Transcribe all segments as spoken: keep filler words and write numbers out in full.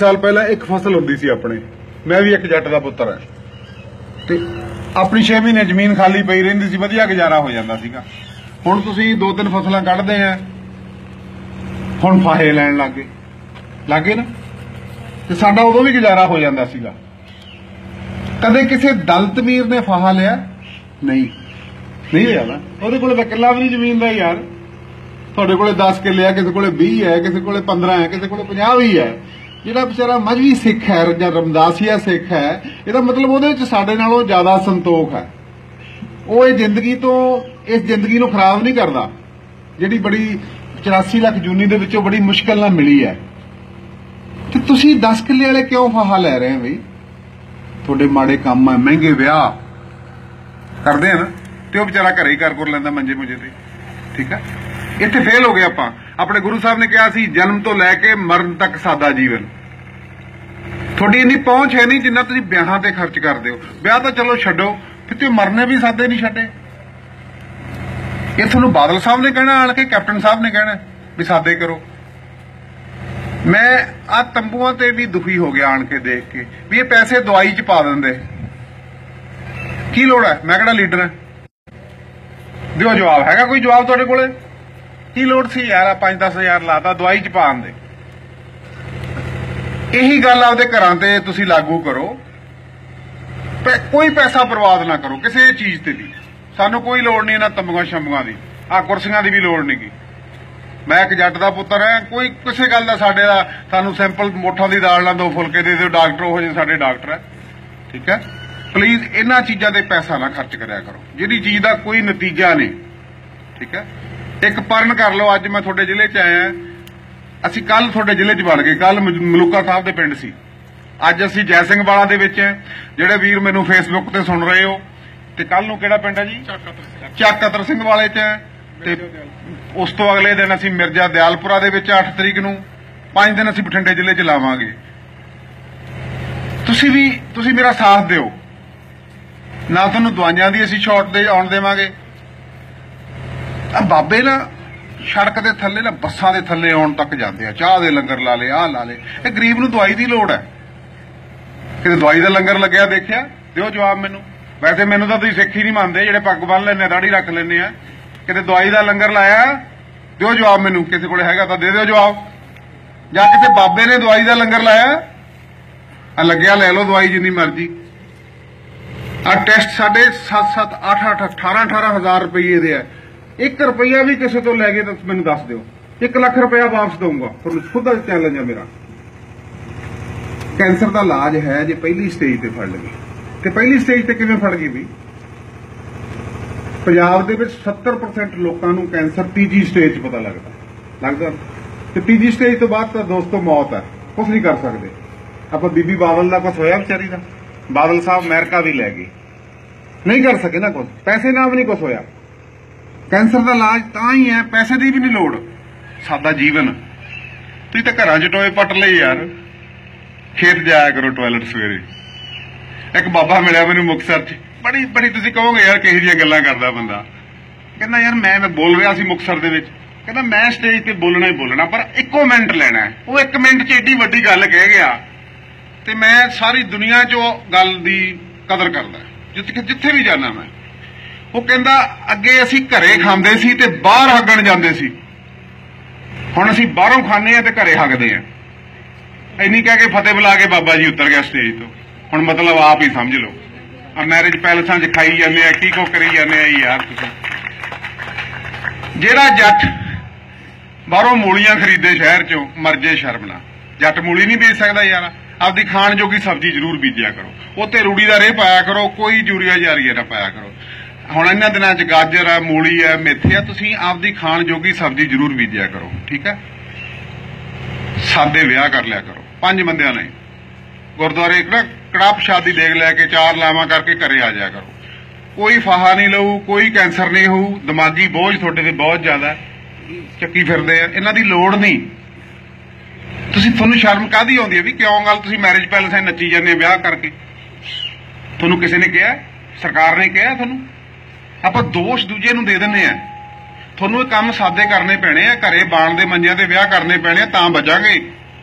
साल पहला एक फसल होंदी सी अपने, मैं भी एक जट दा पुत्तर है, ते अपनी छे महीने जमीन खाली पई रहिंदी सी, वधिया गुजारा हो जांदा सीगा। हुण तुसीं दो तीन फसलां कढदे आ, हुण फाहे लैण लग गए लग गए ना, ते साडा उदों भी गुजारा हो जांदा सीगा। कदे किसी दलित वीर ने फाहा लिया नहीं नहीं लिया ना, ਉਹਦੇ ਕੋਲੇ ਤਾਂ ਕਿੱਲਾ ਵੀ ਨਹੀਂ ਜ਼ਮੀਨ ਦਾ यार। ਤੁਹਾਡੇ ਕੋਲੇ दस किले है, किसी कोले बीस है, किसी कोले पंद्रह है, किसी कोले पचास भी है। ਜਿਹੜਾ बेचारा मजहबी सिख है ਜਾਂ रमदासिया सिख है, ਇਹਦਾ मतलब ਉਹਦੇ ਵਿੱਚ ਸਾਡੇ ਨਾਲੋਂ ਜ਼ਿਆਦਾ ਸੰਤੋਖ है। ਉਹ ਇਹ ਜ਼ਿੰਦਗੀ ਤੋਂ ਇਸ ਜ਼ਿੰਦਗੀ ਨੂੰ ਖਰਾਬ ਨਹੀਂ ਕਰਦਾ ਜਿਹੜੀ ਬੜੀ ਚੁਰਾਸੀ ਲੱਖ ਜੂਨੀ ਦੇ ਵਿੱਚੋਂ ਬੜੀ ਮੁਸ਼ਕਲ ਨਾਲ ਮਿਲੀ ਹੈ। ਤੇ ਤੁਸੀਂ दस किले ਵਾਲੇ ਕਿਉਂ ਫਾਹਾ ਲੈ ਰਹੇ ਹੋ ਬਈ? ਤੁਹਾਡੇ ਮਾੜੇ ਕੰਮ ਆ, ਮਹਿੰਗੇ ਵਿਆਹ ਕਰਦੇ ਆ ਨਾ, ਤੇ ਉਹ ਵਿਚਾਰਾ ਘਰੇ ਹੀ ਕਰ ਕਰ ਲੈਂਦਾ ਮੰਜੇ ਮੁੰਜੇ ਤੇ। ਠੀਕ ਹੈ, ਇੱਥੇ ਫੇਲ ਹੋ ਗਏ ਆਪਾਂ। ਆਪਣੇ ਗੁਰੂ ਸਾਹਿਬ ਨੇ ਕਿਹਾ ਸੀ ਜਨਮ ਤੋਂ ਲੈ ਕੇ ਮਰਨ ਤੱਕ ਸਾਦਾ ਜੀਵਨ। ਤੁਹਾਡੀ ਇੰਨੀ ਪਹੁੰਚ ਹੈ ਨਹੀਂ ਜਿੰਨਾ ਤੁਸੀਂ ਵਿਆਹਾਂ ਤੇ ਖਰਚ ਕਰਦੇ ਹੋ। ਵਿਆਹ ਤਾਂ ਚਲੋ ਛੱਡੋ, ਫਿਰ ਤੇ ਮਰਨੇ ਵੀ ਸਾਦੇ ਨਹੀਂ ਛੱਡੇ। ਇਹ ਤੁਹਾਨੂੰ ਬਾਦਲ ਸਾਹਿਬ ਨੇ ਕਹਿਣਾ ਆਣ ਕੇ, ਕੈਪਟਨ ਸਾਹਿਬ ਨੇ ਕਹਿਣਾ ਵੀ ਸਾਦੇ ਕਰੋ। मैं आ तंबुआ ते भी दुखी हो गया आन के देख के भी ये पैसे दवाई च पा देंदे, की लोड़ है? मैं कहना लीडर है, दिओ जवाब। हैगा कोई जवाब तुहाडे कोले? की लोड़ सी यार पांच दस हजार लाता दवाई च पाउण दे? यही गल आपदे घरां ते तुसीं लागू करो। कोई पैसा बर्बाद ना करो किसी चीज ते भी। सानू कोई लोड़ नहीं इन्हां तंबुआ शंबुआ दी, आ कुर्सियां दी भी लोड़ नहीं। मैं एक जट का पुत्र है, कोई किसी गल का साडे दा सानू सिंपल मोठा दी दाल नाल दो फुलके दे दिओ, डॉक्टर हो जाए साडे डॉक्टर है। ठीक है, प्लीज इन्हां चीज़ां ते पैसा ना खर्च करिया करो जिहड़ी चीज़ का कोई नतीजा नहीं। ठीक है, एक परण कर लो। अज मैं तुहाडे जिले च आया, असीं कल तुहाडे जिले च बण गए, कल मलूका साहब दे पिंड सी, अज असीं जय सिंह वाला दे विच हैं। जिहड़े वीर मैनूं फेसबुक ते सुन रहे हो, ते कल नूं किहड़ा पिंड है जी? ਚੱਕ ਅਤਰ ਸਿੰਘ वाले च है। ਤੇ ਉਸ ਤੋਂ ਅਗਲੇ ਦਿਨ ਅਸੀਂ ਮਿਰਜ਼ਾ ਦਿਆਲਪੁਰਾ ਦੇ ਵਿੱਚ ਅੱਠ ਤਰੀਕ ਨੂੰ, ਪੰਜ ਦਿਨ ਅਸੀਂ ਬਠਿੰਡੇ ਜ਼ਿਲ੍ਹੇ 'ਚ ਲਾਵਾਂਗੇ। ਤੁਸੀਂ ਵੀ ਤੁਸੀਂ ਮੇਰਾ ਸਾਥ ਦਿਓ ਨਾ, ਤੁਹਾਨੂੰ ਦਵਾਈਆਂ ਦੀ ਅਸੀਂ ਛੋਟ ਦੇ ਆਉਣ ਦੇਵਾਂਗੇ। ਆ ਬਾਬੇ ਨਾ ਸੜਕ ਦੇ ਥੱਲੇ ਨਾ ਬੱਸਾਂ ਦੇ ਥੱਲੇ ਆਉਣ ਤੱਕ ਜਾਂਦੇ ਆ, ਚਾਹ ਦੇ ਲੰਗਰ ਲਾ ਲੇ, ਆਹ ਲਾ ਲੇ। ਇਹ ਗਰੀਬ ਨੂੰ ਦਵਾਈ ਦੀ ਲੋੜ ਹੈ। ਕਿਤੇ ਦਵਾਈ ਦਾ ਲੰਗਰ ਲੱਗਿਆ ਦੇਖਿਆ? ਦਿਓ ਜਵਾਬ ਮੈਨੂੰ। ਵੈਸੇ ਮੈਨੂੰ ਤਾਂ ਤੁਸੀਂ ਸਿੱਖ ਹੀ ਨਹੀਂ ਮੰਨਦੇ ਜਿਹੜੇ ਪੱਗ ਬੰਨ ਲੈਂਦੇ, ਦਾੜੀ ਰੱਖ ਲੈਂਦੇ ਆ। ਕਿਤੇ ਦਵਾਈ ਦਾ ਲੰਗਰ ਲਾਇਆ? ਦਿਓ ਜਵਾਬ ਮੈਨੂੰ। ਕਿਸੇ ਕੋਲੇ ਹੈਗਾ ਤਾਂ ਦੇ ਦਿਓ ਜਵਾਬ। ਜਾਂ ਕਿਸੇ ਬਾਬੇ ਨੇ ਦਵਾਈ ਦਾ ਲੰਗਰ ਲਾਇਆ? ਆ ਲੱਗਿਆ ਲੈ ਲਓ ਦਵਾਈ ਜਿੰਨੀ ਮਰਜ਼ੀ। ਆ ਟੈਸਟ ਸਾਡੇ ਸੱਤ ਸੱਤ ਅੱਠ ਅੱਠ ਅਠਾਰਾਂ ਅਠਾਰਾਂ ਹਜ਼ਾਰ ਰੁਪਈਏ ਦੇ ਆ। ਇੱਕ ਰੁਪਈਆ ਵੀ ਕਿਸੇ ਤੋਂ ਲੈ ਕੇ ਤਾਂ ਮੈਨੂੰ ਦੱਸ ਦਿਓ, ਇੱਕ ਲੱਖ ਰੁਪਇਆ ਵਾਪਸ ਦਊਂਗਾ ਤੁਹਾਨੂੰ। ਖੁਦ ਦਾ ਚੈਲੰਜ ਆ ਮੇਰਾ। ਕੈਂਸਰ ਦਾ ਇਲਾਜ ਹੈ ਜੇ ਪਹਿਲੀ ਸਟੇਜ ਤੇ ਫੜ ਲਵੇ। ਤੇ ਪਹਿਲੀ ਸਟੇਜ ਤੇ ਕਿਵੇਂ ਫੜ ਗਈ ਵੀ? ਪੰਜਾਬ ਦੇ ਵਿੱਚ ਸੱਤਰ ਪਰਸੈਂਟ ਲੋਕਾਂ ਨੂੰ ਕੈਂਸਰ ਤੀਜੀ ਸਟੇਜ 'ਚ ਪਤਾ ਲੱਗਦਾ ਲੱਗਦਾ ਤੇ ਤੀਜੀ ਸਟੇਜ ਤੋਂ ਬਾਅਦ ਤਾਂ ਦੋਸਤੋ ਮੌਤ ਹੈ, ਕੁਛ ਨਹੀਂ ਕਰ ਸਕਦੇ ਆਪਾਂ। ਬੀਬੀ ਬਾਦਲ ਦਾ ਕੁਛ ਹੋਇਆ ਵਿਚਾਰੀ ਦਾ? ਬਾਦਲ ਸਾਹਿਬ ਅਮਰੀਕਾ ਵੀ ਲੈ ਗਏ, ਨਹੀਂ ਕਰ ਸਕੇ ਨਾ ਕੁਛ, ਪੈਸੇ ਨਾਲ ਵੀ ਨਹੀਂ ਕੁਛ ਹੋਇਆ। ਕੈਂਸਰ ਦਾ ਇਲਾਜ ਤਾਂ ਹੀ ਹੈ, ਪੈਸੇ ਦੀ ਵੀ ਨਹੀਂ ਲੋੜ, ਸਾਦਾ ਜੀਵਨ। ਤੁਸੀਂ ਤਾਂ ਘਰਾਂ 'ਚ ਟੋਏ ਪੱਟ ਲਈ ਯਾਰ। ਖੇਤ ਜਾਇਆ ਕਰੋ ਟਾਇਲਟ ਸਵੇਰੇ। ਇੱਕ ਬਾਬਾ ਮਿਲਿਆ ਮੈਨੂੰ ਮੁਕਤਸਰ 'ਚ, ਬੜੀ ਬੜੀ ਤੁਸੀਂ ਕਹੋਗੇ ਯਾਰ ਕਿਹੋ ਜਿਹੀਆਂ ਗੱਲਾਂ ਕਰਦਾ ਬੰਦਾ। ਕਹਿੰਦਾ ਯਾਰ ਮੈਂ ਮੈਂ ਬੋਲ ਰਿਹਾ ਸੀ ਮੁਕਤਸਰ ਦੇ ਵਿੱਚ, ਕਹਿੰਦਾ ਮੈਂ ਸਟੇਜ ਤੇ ਬੋਲਣਾ ਹੀ ਬੋਲਣਾ, ਪਰ ਇੱਕੋ ਮਿੰਟ ਲੈਣਾ। ਉਹ ਇੱਕ ਮਿੰਟ 'ਚ ਏਡੀ ਵੱਡੀ ਗੱਲ ਕਹਿ ਗਿਆ ਤੇ ਮੈਂ ਸਾਰੀ ਦੁਨੀਆ 'ਚ ਉਹ ਗੱਲ ਦੀ ਕਦਰ ਕਰਦਾ ਜਿੱਥੇ ਜਿੱਥੇ ਵੀ ਜਾਣਾ ਮੈਂ। ਉਹ ਕਹਿੰਦਾ ਅੱਗੇ ਅਸੀਂ ਘਰੇ ਖਾਂਦੇ ਸੀ ਤੇ ਬਾਹਰ ਹੱਗਣ ਜਾਂਦੇ ਸੀ, ਹੁਣ ਅਸੀਂ ਬਾਹਰੋਂ ਖਾਂਦੇ ਆ ਤੇ ਘਰੇ ਹੱਗਦੇ ਆ। ਇੰਨੀ ਕਹਿ ਕੇ ਫਤਿਹ ਬੁਲਾ ਕੇ ਬਾਬਾ ਜੀ ਉਤਰ ਗਿਆ ਸਟੇਜ ਤੋਂ। ਹੁਣ ਮਤਲਬ ਆਪ ਹੀ ਸਮਝ ਲਓ, ਆ ਮੈਰਿਜ ਪੈਲਸਾਂ 'ਚ ਖਾਈ ਜਾਂਦੇ ਆ, ਕੀ ਕੋ ਕਰੀ ਜਾਂਦੇ ਆ ਯਾਰ ਤੁਸੀਂ। ਜਿਹੜਾ ਜੱਟ ਬਾਹਰੋਂ ਮੂਲੀਆਂ ਖਰੀਦੇ ਸ਼ਹਿਰ 'ਚੋਂ, ਮਰ ਜੇ ਸ਼ਰਮ ਨਾਲ। ਜੱਟ ਮੂਲੀ ਨਹੀਂ ਵੇਚ ਸਕਦਾ ਯਾਰ। ਆਪਦੀ ਖਾਣ ਜੋਗੀ ਸਬਜ਼ੀ ਜ਼ਰੂਰ ਬੀਜਿਆ ਕਰੋ, ਉੱਤੇ ਰੂੜੀ ਦਾ ਰੇਹ ਪਾਇਆ ਕਰੋ, ਕੋਈ ਯੂਰੀਆ ਜਾਰੀਆ ਨਾ ਪਾਇਆ ਕਰੋ। ਹੁਣ ਇਹਨਾਂ ਦਿਨਾਂ 'ਚ ਗਾਜਰ ਆ, ਮੂਲੀ ਆ, ਮੇਥੇ ਆ, ਤੁਸੀਂ ਆਪਦੀ ਖਾਣ ਜੋਗੀ ਸਬਜ਼ੀ ਜ਼ਰੂਰ ਬੀਜਿਆ ਕਰੋ। ਠੀਕ ਹੈ, ਸਾਦੇ ਵਿਆਹ ਕਰ ਲਿਆ ਕਰੋ ਪੰਜ ਬੰਦਿਆਂ ਨੇ। ਗੁਰਦੁਆਰੇ ਇੱਕ ਨਾ ਕੜਾਹ ਪ੍ਰਸ਼ਾਦ ਦੀ ਦੇਗ ਲੈ ਕੇ ਚਾਰ ਲਾਵਾਂ ਕਰਕੇ ਘਰੇ ਆ ਜਾਇਆ ਕਰੋ। ਕੋਈ ਫਾਹਾ ਨਹੀਂ ਲਊ, ਕੋਈ ਕੈਂਸਰ ਨਹੀਂ ਹੋਊ। ਦਿਮਾਗੀ ਬੋਝ ਤੁਹਾਡੇ ਤੇ ਬਹੁਤ ਜ਼ਿਆਦਾ ਚੱਕੀ ਫਿਰਦੇ ਆ, ਇਹਨਾਂ ਦੀ ਲੋੜ ਨਹੀਂ। ਤੁਸੀਂ ਤੁਹਾਨੂੰ ਸ਼ਰਮ ਕਾਹਦੀ ਆਉਂਦੀ ਹੈ ਵੀ ਕਿਉਂ ਗੱਲ ਤੁਸੀਂ ਮੈਰਿਜ ਪੈਲਸ 'ਚ ਨੱਚੀ ਜਾਂਦੇ ਵਿਆਹ ਕਰਕੇ? ਤੁਹਾਨੂੰ ਕਿਸੇ ਨੇ ਕਿਹਾ? ਸਰਕਾਰ ਨੇ ਕਿਹਾ ਤੁਹਾਨੂੰ? ਆਪਾਂ ਦੋਸ਼ ਦੂਜੇ ਨੂੰ ਦੇ ਦਿੰਦੇ ਆ। ਤੁਹਾਨੂੰ ਇਹ ਕੰਮ ਸਾਦੇ ਕਰਨੇ ਪੈਣੇ ਆ, ਘਰੇ ਬਾਣ ਦੇ ਮੰਜਿਆਂ ਤੇ ਵਿਆਹ ਕਰਨੇ ਪੈਣੇ ਆ, ਤਾਂ ਬਚਾਂਗੇ।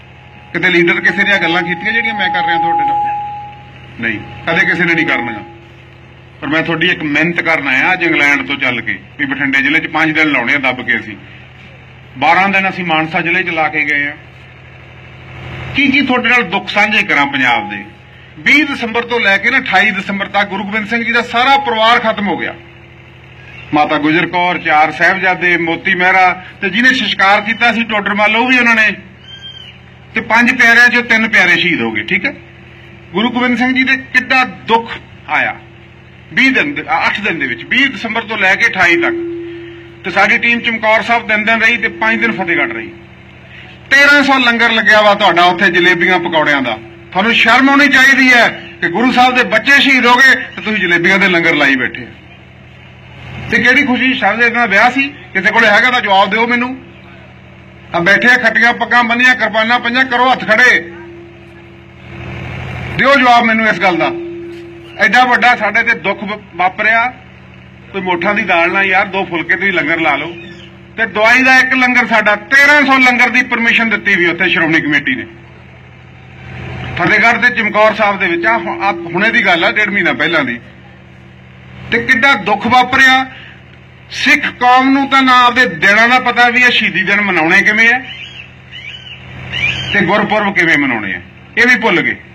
ਕਿਤੇ ਲੀਡਰ ਕਿਸੇ ਦੀਆਂ ਗੱਲਾਂ ਕੀਤੀਆਂ ਜਿਹੜੀਆਂ ਮੈਂ ਕਰ ਰਿਹਾ ਤੁਹਾਡੇ ਨਾਲ? ਨਹੀਂ, ਕਦੇ ਕਿਸੇ ਨੇ ਨਹੀਂ ਕਰਨੀਆਂ। ਪਰ ਮੈਂ ਤੁਹਾਡੀ ਇੱਕ ਮਿਹਨਤ ਕਰਨ ਆਇਆ ਅੱਜ ਇੰਗਲੈਂਡ ਤੋਂ ਚੱਲ ਕੇ ਵੀ ਬਠਿੰਡੇ ਜ਼ਿਲ੍ਹੇ 'ਚ ਪੰਜ ਦਿਨ ਲਾਉਣੇ ਆ ਦੱਬ ਕੇ। ਅਸੀਂ ਬਾਰਾਂ ਦਿਨ ਅਸੀਂ ਮਾਨਸਾ ਜ਼ਿਲ੍ਹੇ 'ਚ ਲਾ ਕੇ ਗਏ ਆ। ਕੀ ਕੀ ਤੁਹਾਡੇ ਨਾਲ ਦੁੱਖ ਸਾਂਝੇ ਕਰਾਂ ਪੰਜਾਬ ਦੇ। ਵੀਹ ਦਸੰਬਰ ਤੋਂ ਲੈ ਕੇ ਨਾ ਅਠਾਈ ਦਸੰਬਰ ਤੱਕ ਗੁਰੂ ਗੋਬਿੰਦ ਸਿੰਘ ਜੀ ਦਾ ਸਾਰਾ ਪਰਿਵਾਰ ਖਤਮ ਹੋ ਗਿਆ। ਮਾਤਾ ਗੁਜਰ ਕੌਰ, ਚਾਰ ਸਾਹਿਬਜ਼ਾਦੇ, ਮੋਤੀ ਮਹਿਰਾ, ਤੇ ਜਿਹਨੇ ਸੰਸਕਾਰ ਕੀਤਾ ਸੀ ਟੋਡਰ ਮੱਲ, ਉਹ ਵੀ ਉਹਨਾਂ ਨੇ, ਤੇ ਪੰਜ ਪਿਆਰਿਆਂ 'ਚੋਂ ਤਿੰਨ ਪਿਆਰੇ ਸ਼ਹੀਦ ਹੋ ਗਏ। ਠੀਕ ਹੈ, ਗੁਰੂ ਗੋਬਿੰਦ ਸਿੰਘ ਜੀ ਦੇ ਕਿੱਡਾ ਦੁੱਖ ਆਇਆ ਵੀਹ ਦਿਨ ਅੱਠ ਦਿਨ ਦੇ ਵਿੱਚ, ਵੀਹ ਦਸੰਬਰ ਤੋਂ ਲੈ ਕੇ ਅਠਾਈ ਤੱਕ। ਤੇ ਸਾਡੀ ਟੀਮ ਚਮਕੌਰ ਸਾਹਿਬ ਤਿੰਨ ਦਿਨ ਰਹੀ ਤੇ ਪੰਜ ਦਿਨ ਫਤਿਹਗੜ੍ਹ ਰਹੀ। ਤੇਰਾਂ ਸੌ ਲੰਗਰ ਲੱਗਿਆ ਵਾ ਤੁਹਾਡਾ ਉੱਥੇ ਜਲੇਬੀਆਂ ਪਕੌੜਿਆਂ ਦਾ। ਤੁਹਾਨੂੰ ਸ਼ਰਮ ਆਉਣੀ ਚਾਹੀਦੀ ਹੈ ਕਿ ਗੁਰੂ ਸਾਹਿਬ ਦੇ ਬੱਚੇ ਸ਼ਹੀਦ ਹੋ ਗਏ ਤੇ ਤੁਸੀਂ ਜਲੇਬੀਆਂ ਦੇ ਲੰਗਰ ਲਾਈ ਬੈਠੇ। ਤੇ ਕਿਹੜੀ ਖੁਸ਼ੀ? ਸ਼ਰਦੇ ਨਾਲ ਵਿਆਹ ਸੀ, ਕਿਸੇ ਕੋਲੇ ਹੈਗਾ ਤਾਂ ਜਵਾਬ ਦਿਓ ਮੈਨੂੰ। ਆ ਬੈਠੇ ਖੱਟੀਆਂ ਪੱਗਾਂ ਬੰਨੀਆਂ, ਕਿਰਪਾਨਾਂ ਪਈਆਂ, ਕਰੋ ਹੱਥ ਖੜੇ, ਦਿਓ ਜਵਾਬ ਮੈਨੂੰ ਇਸ ਗੱਲ ਦਾ। ਐਡਾ ਵੱਡਾ ਸਾਡੇ ਤੇ ਦੁੱਖ ਵਾਪਰਿਆ, ਕੋਈ ਮੋਠਾਂ ਦੀ ਦਾਲ ਨਾਲ ਯਾਰ ਦੋ ਫੁਲਕੇ ਤੁਸੀਂ ਲੰਗਰ ਲਾ ਲਓ। ਤੇ ਦਵਾਈ ਦਾ ਇੱਕ ਲੰਗਰ ਸਾਡਾ, ਤੇਰਾਂ ਸੌ ਲੰਗਰ ਦੀ ਪਰਮਿਸ਼ਨ ਦਿੱਤੀ ਵੀ ਉੱਥੇ ਸ਼੍ਰੋਮਣੀ ਕਮੇਟੀ ਨੇ ਫਤਿਹਗੜ੍ਹ ਤੇ ਚਮਕੌਰ ਸਾਹਿਬ ਦੇ ਵਿੱਚ। ਆ ਹੁਣੇ ਦੀ ਗੱਲ ਆ, ਡੇਢ ਮਹੀਨਾ ਪਹਿਲਾਂ ਦੀ। ਤੇ ਕਿੱਡਾ ਦੁੱਖ ਵਾਪਰਿਆ। ਸਿੱਖ ਕੌਮ ਨੂੰ ਤਾਂ ਨਾ ਆਪਦੇ ਦਿਨਾਂ ਦਾ ਪਤਾ ਵੀ ਇਹ ਸ਼ਹੀਦੀ ਦਿਨ ਮਨਾਉਣੇ ਕਿਵੇਂ ਆ ਤੇ ਗੁਰਪੁਰਬ ਕਿਵੇਂ ਮਨਾਉਣੇ ਆ, ਇਹ ਵੀ ਭੁੱਲ ਗਏ।